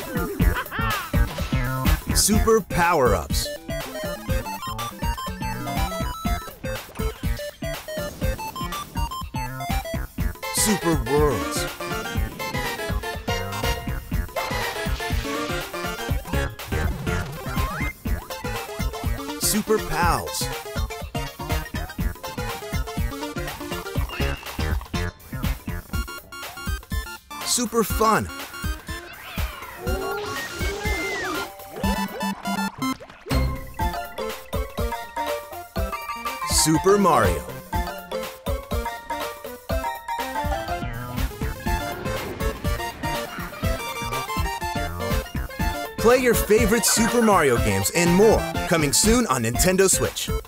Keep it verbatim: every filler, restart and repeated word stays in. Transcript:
Super Power-Ups. Super Worlds. Super Pals. Super Fun. Super Mario. Play your favorite Super Mario games and more, coming soon on Nintendo Switch.